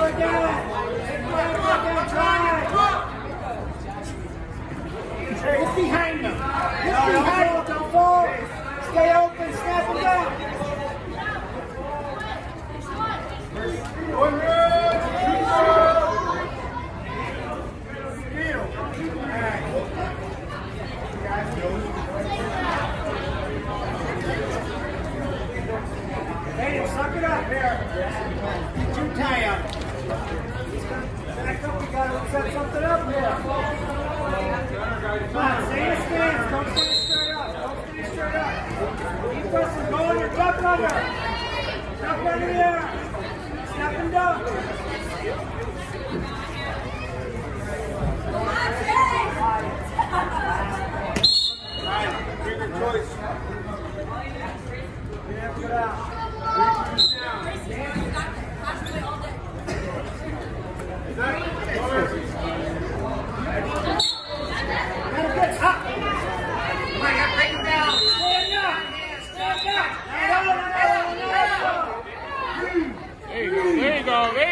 Get behind them. Get behind them. Don't fall. Stay open. Snap them down. Hey, suck it up here. Get too tired. Back up. We got to set something up here. Come on, stay in stance. Don't stay straight up. Don't stay straight up. Keep pressing. Go on your duck under. Duck under there. Step and duck. Make your choice. Yeah, put out. There you go.